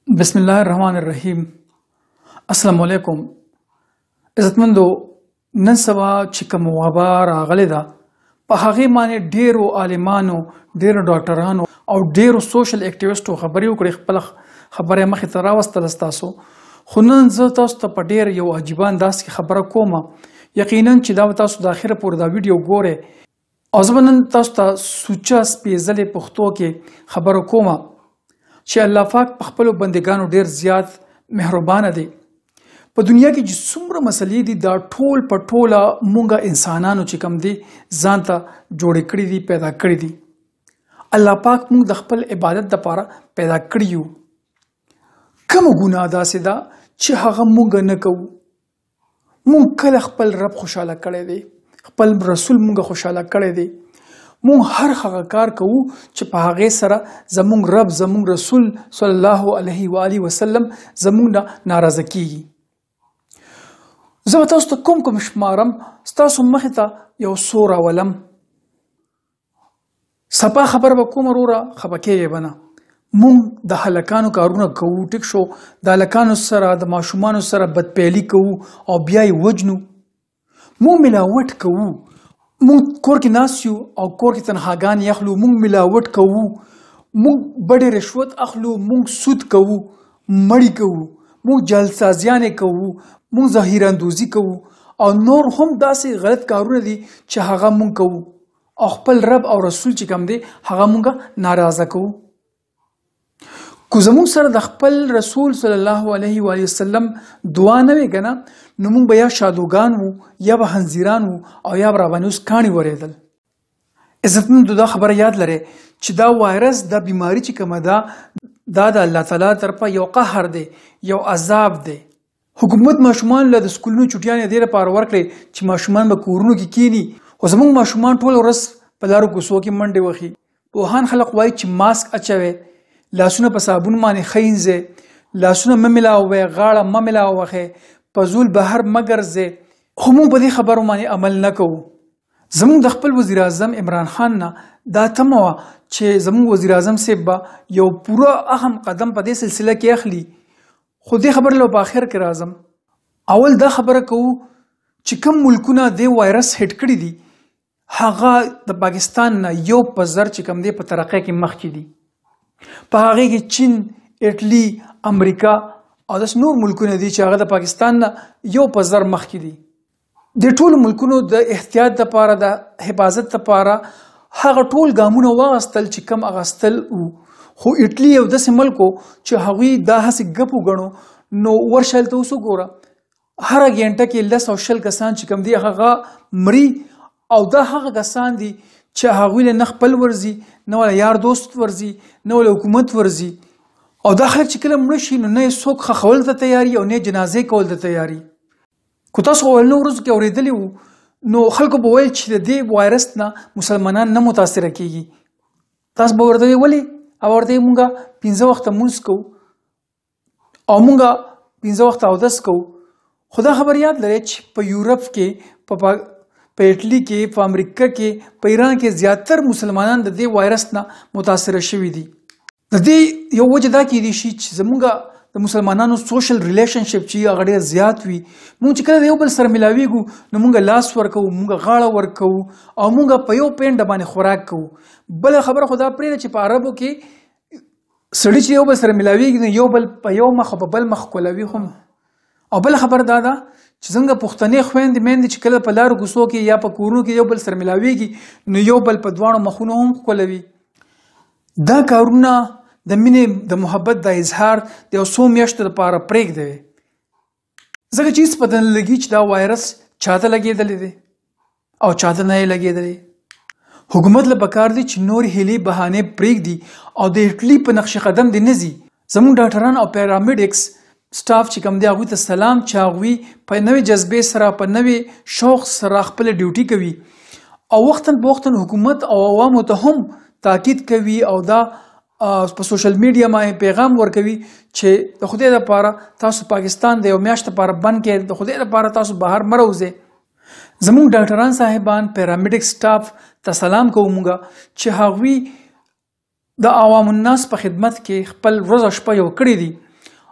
بسم الله الرحمن الرحیم. السلام علیکم. عزتمندو، نن سبا چې کوم وبا راغلی ده په هغې باندې ډېرو عالمانو، ډېرو ډاکټرانو او ډېرو سوشل اکټیویسټو خبرې وکړې. خپله خبره یې مخې ته راوستله ستاسو، خو نن زه تاسو ته په ډېر یو عجیبه انداز کې خبره کوم. یقینا چې دا به تاسو د اخره پورې دا ویډیو ګورئ او زه به نن تاسو ته سوچه سپېڅلې پښتو کې خبره کوم چې الله پاک په خپلو بندګانو ډېر زیات مهربانه دی. په دنیا کې چې څومره مسلې دي دا ټول په ټوله مونږه انسانانو چې کوم دي ځان ته جوړې کړي دي، پیدا کړي دي. الله پاک مونږ د خپل عبادت دپاره پیدا کړي یو. کومه ګناه داسې ده چې هغه مونږ نه کوو. مونږ کله خپل رب خوشحاله کړی دی، خپل رسول مونږ خوشحاله کړی دی. مونږ هر هغه کار کوو چې په هغې سره زمونږ رب، زمونږ رسول صلی الله علیه و آله وسلم زمونږ نه ناراضه کیږي. زه به تاسو ته کوم شمارم، ستاسو مخې ته یو څو راولم. سپا خبره به کوم وروره، خفه کیږئ به نه. مونږ د هلکانو کارونه کوو، ټیک شو، د هلکانو سره د ماشومانو سره بدپیلي کوو او بیا یې وجنو. مونږ ملاوټ کوو، مونږ کور کې ناست یو او کور کې تنهاګانې اخلو. مونږ ملاوټ کوو، مونږ بډې رشوت اخلو، مونږ سود کوو، مړی کوو، مونږ جعلسازیانې کوو، مونږ ظاهراندوزي کوو او نور هم داسې غلط کارونه دي چې هغه مونږ کوو او خپل رب او رسول چې کوم دی هغه مونږ ناراضه کوو. کو زمونږ سره د خپل رسول صلی الله علیه و وسلم دعا نه وي که نه، نو مونږ به یا شادوګان وو، یا به خنزیران وو او یا به راباندې اوس کاڼي ورېدل. عزتمندو، دا خبره یاد لرئ چې دا وایرس، دا بیماري چې کومه ده دا د الله تعالی طرفه یو قهر دی، یو عذاب دی. حکومت ماشومان له د سکولونو چوټیانې دې لپاره ورکړې چې ماشومان به کورونو کې کینی، خو زموږ ماشومان ټوله ورځ په لارو کوڅو کې منډې وهي. پوهان خلک وایي چې ماسک اچوئ، لاسونه په صابون باندې ښه وینځئ، لاسونه مه ملاوئ، غاړه مه ملاوهئ، په زول بهر مه ګرځئ. خو موږ په دې خبرو باندې عمل نه کوو. زموږ د خپل وزیر اعظم عمران خان نه دا تمه وه چې زموږ وزیر اعظم صاحب به یو پوره اهم قدم په دې سلسله کې اخلي، خو دې خبرې له په آخر کې راځم. اول دا خبره کوو چې کوم ملکونه دې وایرس هټ کړي دي هغه د پاکستان نه یو په زر چې کوم دی په ترقۍ کې مخکې دي. په هغې کې چین، ایټلي، امریکا او داسې نور ملکونه دي چې هغه د پاکستان نه یو په زر مخکې دي. د ټولو ملکونو د احتیاط دپاره، د حفاظت دپاره هغه ټول ګامونه واخیستل چې کم اخیستل وو. خو ایټلي یو داسې ملک و چې هغوی دا هسې ګپ وګڼو. نو ورشه هلته اوس وګوره، هره ګینټه کې 10 او 20 کسان چې کوم دي هغه مري، او دا هغه کسان دي چې هغوی له نه خپل ورځي، نه ولا یار دوست ورځي، نه ولا حکومت ورځي. او دا خلک چې کله مړه شي نو نه یې څوک ښخول ته تیاري او نه یې جنازې کول ته تیاري. که تاسو اولنو ورځو کې اورېدلي وو نو خلکو به ویل چې د دې وایرس نه مسلمانان نه متاثره کیږي. تاسو به ورته ولې؟ او ورته یې مونږه 15 وخته مونځ کوو او مونږه 15 وخته اودس کوو. خو دا خبر یاد لرئ چې په یورپ کې، په ایټلي کې، په امریکا کې، په ایران کې زیاتر مسلمانان د دې وایرس نه متاثره شوي دي. د دې یو وجه دا کیدی شي چې زمونږ د مسلمانانو سوشل ریلیشنشپ چې هغه ډېر زیات وي. مونږ چې کله د یو بل سره ملاویږو نو مونږ لاس ورکوو، مونږ غاړه ورکوو او مونږ په یو پینډه باندې خوراک کوو. بله خبره خو دا پرېږده چې په عربو کې سړي چې یو بل سره ملاویږي نو یو بل په یو مخ او په بل مخ کولوي. خو او بله خبره دا ده چې څنګه پښتنې خویندې میندې چې کله په لارو کوڅو کې یا په کورونو کې یو بل سره ملاویږي نو یو بل په دواړو مخونو هم ښکلوي. دا کارونه د مینې، د محبت د اظهار د یو څو میاشتو لپاره پرېږدوي، ځکه چې هېڅ پته نه لګي چې دا وایرس چاته لګېدلی دی او چاته نه یې لګېدلی. حکومت له پکار دی چې نور هیلې بهانې پرېږدي او د ایټلي په نقش قدم دې نه ځي. زموږ ډاکټران او پیرامیډکس سټاف چې کوم دی هغوی ته سلام چې هغوی په نوې جذبې سره، په نوې شوق سره خپله ډیوټي کوي او وختاً په وختاً حکومت او عوامو ته هم تاکید کوي او دا په سوشل میډیا باندې پیغام ورکوي چې د خدای لپاره تاسو پاکستان د یو میاشت لپاره بند کړئ، د خدای لپاره تاسو بهر مه راوځئ. زموږ ډاکټران صاحبان، پیرامیډک سټاف ته سلام کوو مونږه چې هغوی د عوام الناس په خدمت کې خپل ورځ او شپه یو کړي دي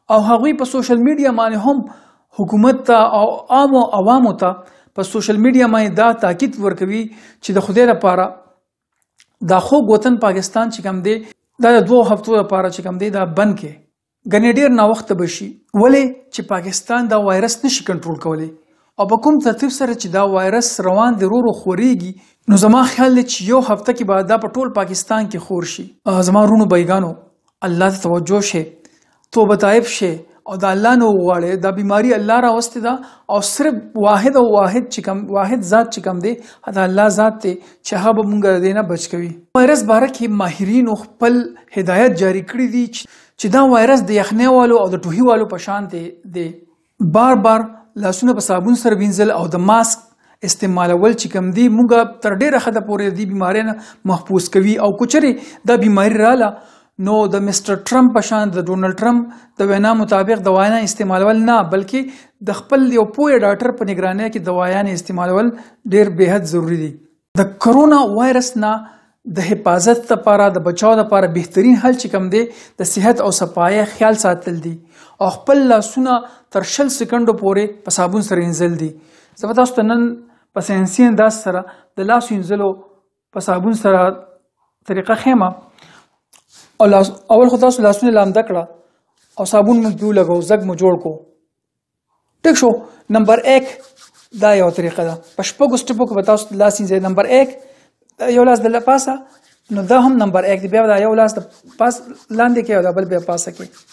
او هغوی په سوشل میډیا باندې هم حکومت ته او عام عوامو ته په سوشل میډیا باندې دا تاکید ورکوي چې د خدای لپاره دا خوږ وطن پاکستان چې کوم دی دا د 2 هفتو لپاره چې کوم دی دا بند کې ګنې ډېر ناوخته بشي ولې چې پاکستان دا وایرس نشي کنټرول کولی او په کوم ترتیب سره چې دا وایرس روان دی ورو خوريږي نو زما خیال دی چې یو هفته کې بعد دا په ټول پاکستان کې خور شي زما رونو بایګانو الله ته توجه شي توبه طائب شي او دا الله نو غواړي دا بیماری الله را واستي دا او صرف واحد چې کوم واحد ذات چې کوم دی دا الله ذات ته چې هغه مونږ دینه بچ کوي وایرس باره کې ماهرین خپل هدایت جاری کړی دي چې دا وایرس د یخنۍ والو او د ټوهي والو په شان دی بار لاسونه په صابون سره وینځل او د ماسک استعمالول چې کوم دی موږ تر ډیره حد پورې د بیماری نه محفوظ کوي او کچري دا بیماری رااله نو د مستر ټرمپ په شان د ډونلډ ټرمپ د وینا مطابق دوايانې استعمالول نه بلکې د خپل یو پوهه ډاکټر په نگرانۍ کې دوايانې استعمالول ډیر بهد ضروری دي د کرونا وایرس نه د حفاظت لپاره د بچاو لپاره بهترین حل چې کوم دی د صحت او صفایي خیال ساتل دي او خپل لاسونه تر 60 سکندو پورې په صابون سره وینځل دي زه به تاسو ته نن په ساينسي انداز سره د لاس وینځلو په صابون سره طریقه خیمه او اول خو تاسو لاسونه لامده کړه او صابون مو پیو لګاو زګ مو جوړ کو ټیک شو نمبر 1 دا یو طریقه ده په شپږو سټپو کې تاسو لاس وینځئ نمبر 1 یو لاس د پاسه نو دا هم نمبر 1 دی بیا دا یو لاس د پاس لاندې کې او دا بل بیا پاسه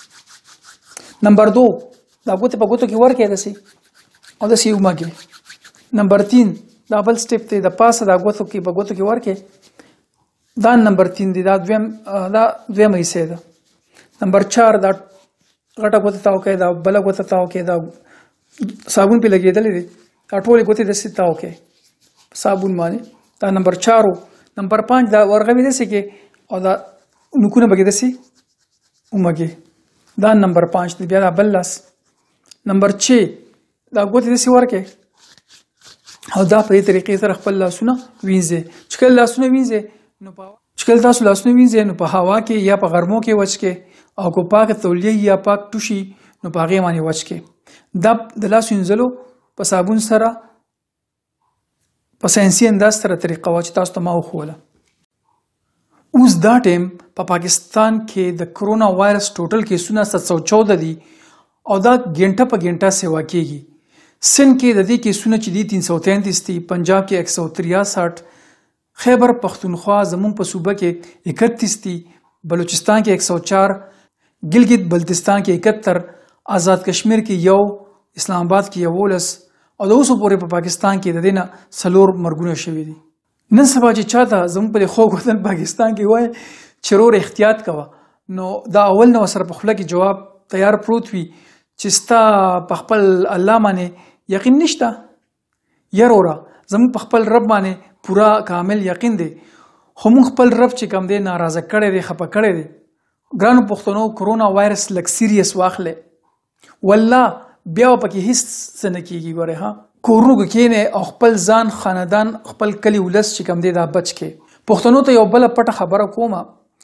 کې نمبر 2 دا ګوته په ګوته کې ورکې دسي او دسي ومه کې نمبر 3 دا بل سټپ ته د پاسه دا ګوته کې په ګوته کې ورکې دا نمبر 3 دی دا دویم حصہ ده نمبر 4 دا غټه ګوته تاو کې دا بل ګوته تاو کې دا صابون په لګېدلې دي دا ټولې ګوته د ستاو کې صابون باندې دا نمبر 4 نمبر 5 دا ورغوي دسي کې او دا نکونه بګې دسي اومګي دا نمبر 5 دی بیا دا بل لاس نمبر 6 دا ګوته دسي ورکې او دا په دې طریقې سره خپل لاسونه وینځي چې کله لاسونه وینځي نو چکل تاسو لاسونه وینځئ نو په هوا کې یا په غرمو کې وچ کې او کو پاک تولیه یا پاک ټوشي نو په هغې باندې وچ کې دا د لاس وینځلو په صابون سره په ساينسي انداز سره طریقه وه چې تاسو ته ما وښوله اوس دا ټایم په پاکستان کې د کرونا وایرس ټوټل کیسونه 714 دي او دا ګنټه په ګنټه سیوا کېږي سند کې د دې کیسونه چې دي 333 دي پنجاب کې 163 خیبر پختونخوا زمون په صوبه کې 31 دي بلوچستان کې 104 ګلګت بلتستان کې 71 آزاد کشمیر کې یو اسلام آباد کې 11 او د اوسو پورې په پاکستان کې د دینه سلور مرګونه شوي دي نن سبا چې چاته زمون په خوږ وطن پاکستان کې وای چرور احتیاط کوه نو دا اول نو سره په خپل کې جواب تیار پروت وي چې ستا په خپل الله باندې یقین نشته یارورا زمون په خپل رب باندې پورا کامل یقین دی خو مونږ خپل رب چې کوم دی ناراضه کړی دی خپه کړی دی ګرانو پښتنو کرونا وایرس لک سیریس واخلې والله بیا پکې هیڅ څه نه کیږي ګوره ها کورونو کې کینې او خپل ځان خاندان خپل کلی ولس چې کوم دی دا بچ کې پښتنو ته یو بل پټه خبره کومه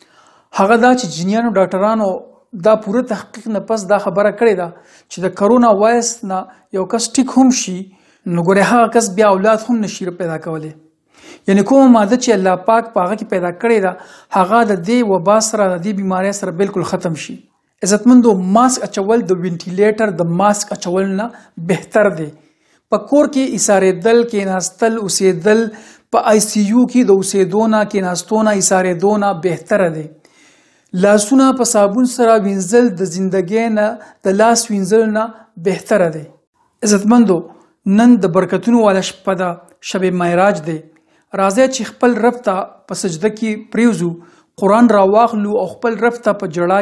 هغه دا چې جنیانو ډاکټرانو دا پوره تحقیق نه پس دا خبره کړې ده چې د کرونا وایرس نه یو کس ټیک هم شي نو ګوره هغه کس بیا اولاد هم نشي پیدا کولی یعنی کومه ماده چې الله پاک پاغه کې پیدا کړې ده هغه د دې وبا سره د دې بیماری سره بالکل ختم شي عزتمندو ماسک اچول د وینټیلیټر د ماسک اچول نه بهتر دی په کور کې ایسارېدل کې ناستل اوسېدل په آی سی یو کې د اوسېدونه کې ناستونه ایسارېدونه بهتر دی لاسونه په صابون سره وینځل د زندګۍ نه د لاس وینځل نه بهتر دی عزتمندو نن د برکتونو والا شپه ده شب معراج دی راځي چې خپل رب ته په سجده کې پریوزو قرآن را واخلو او خپل رب ته په جړه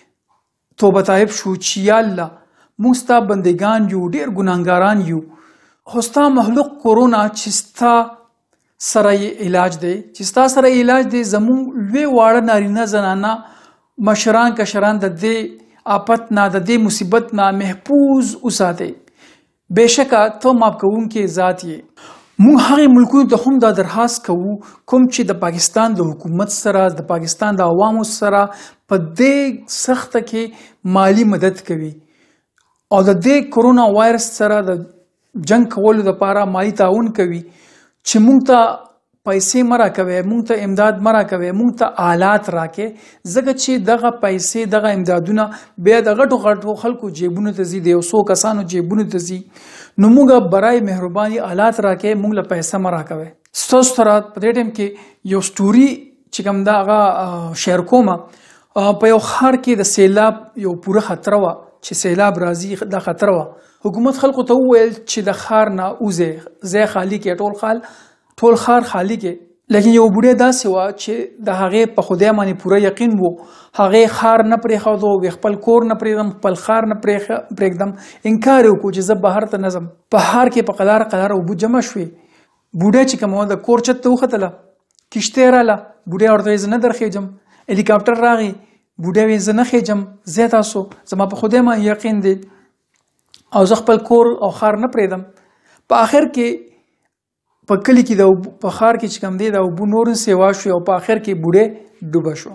کې توبه طائب شو چې یا الله موږ ستا بندگان یو ډیر ګناهګاران یو خو ستا مخلوق کرونا چې ستا سره علاج دی چې ستا سره علاج دی زمون لوی واړه نارینه زنانه مشران کشران د دې آفت نه د دې مصیبت نه محفوظ وساتي بهشکه ته ماف کوونکې ذات یې مونږ هغه ملکونو ته هم دا درخواست کوو کوم چې د پاکستان د حکومت سره د پاکستان د عوامو سره په دې سخته کې مالی مدد کوي او د دې کرونا وایرس سره د جنگ کولو لپاره مالی تعاون کوي چې مونږ ته پیسې مرا کوي، مونږ ته امداد مرا کوي، مونږ ته آلات راکې، ځکه چې دغه پیسې دغه امدادونه بیا د غټو خلکو جیبونو ته ځي، د یو څو کسانو جیبونو ته ځي. نو موږ برای مهرباني آلات راکې، موږ له پیسې مرا کوي. ستاسو سره په دې ټیم کې یو سټوري چې کوم دا هغه شیر کوم. په یو ښار کې د سیلاب یو پوره خطر و چې سیلاب راځي، دا خطر و. حکومت خلکو ته وویل چې د ښار نه وځئ، ځای خالی کې، ټول ښار خالی کې. لیکن یو بوډۍ داسې وه چې د هغې په خدای باندې پوره یقین و، هغې ښار نه پرېښودو، خپل کور نه پرېږدم، خپل ښار نه پرېږدم. انکار یې وکړو چې زه بهر ته نه ځم. په ښار کې په قلاره قلاره اوبه جمع شوې. بوډۍ چې کومه وه د کور چت ته وختله، کښتۍ راله، بوډۍ ورته ویل زه نه درخېږم. هلیکاپټر راغی، بوډۍ ویل زه نه خېږم، ځئ تاسو، زما په خدای باندې یقین دی او زه خپل کور او ښار نه پرېږدم. په آخر کې په کلي کې په ښار کې چې کوم دی د اوبو نور سیوا شوې او په آخر کې بوډۍ ډوبه شوه.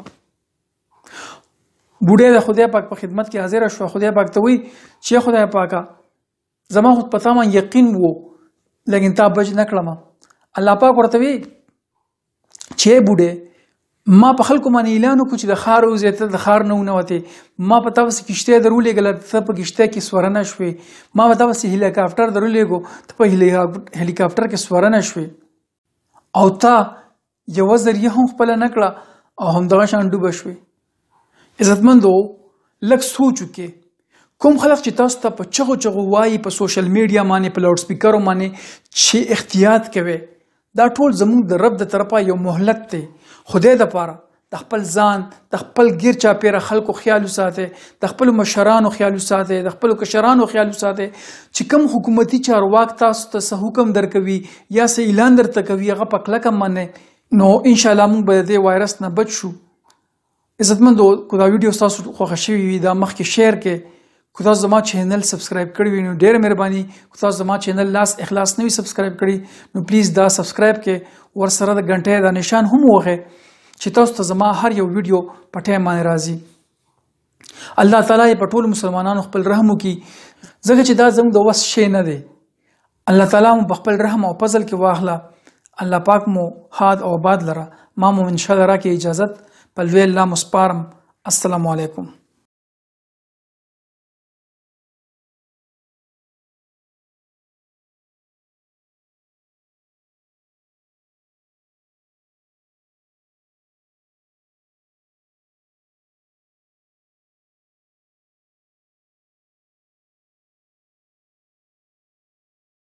بوډۍ د خدای پاک په خدمت کې حاضره شوه. خدای پاک ته وایي چې خدای پاکه زما خو په تا باندې یقین و لیکن تا بچ نه کړم. الله پاک ورته وایي چې بوډۍ ما په خلکو باندې اعلان وکړو چې د ښار وځې، ته د ښار نه ونوتې، ما په تا پسې کښتۍ درولېږله، ته په کښتۍ کې سوره نه شوې، ما په تا پسې هلیکاپټر درولېږو، ته په هلیکاپټر کې سوره نه شوې، او تا یوه ذریعه هم خپله نه کړه او همدغه شان ډوبه شوې. عزتمندو لږ سوچ وکړئ، کوم خلک چې تاسو ته په چغو چغو وایي په سوشل میډیا باندې، په لاوډ سپیکرو باندې چې احتیاط کوئ، دا ټول زموږ د رب د طرفه یو مهلت دی. خدای دپاره د خپل ځان، د خپل ګیر چاپیره خلکو خیال وساتئ، د خپلو مشرانو خیال وساتئ، د خپلو کشرانو خیال وساتئ چې کوم حکومتي چارواک تاسو ته څه حکم درکوي یا څه اعلان درته کوي هغه په کلکه منئ، نو انشاءالله موږ به د دې وایرس نه بچ شو. عزتمندو که دا ویډیو ستاسو خوښه شوې وي دا مخکې شیر کړئ. که تاسو زما چینل سبسکرایب کړی وي نو ډېره مهرباني. که تاسو زما چینل لاس اخلاص نه وي سبسکرایب کړی نو پلیز دا سبسکرایب کړئ، ورسره د غنټۍ دا نشان هم ووهئ چې تاسو ته زما هر یو ویډیو په ټایم باندې راځي. الله تعالی په ټولو مسلمانانو خپل رحم وکړي، ځکه چې دا زموږ د وس شی نه دی. الله تعالی مو په خپل رحم او فضل کې واخله. الله پاک مو ښاد او آباد لره. ما مو انشاءالله راکړي اجازت. په لوی الله مو سپارم. السلام علیکم.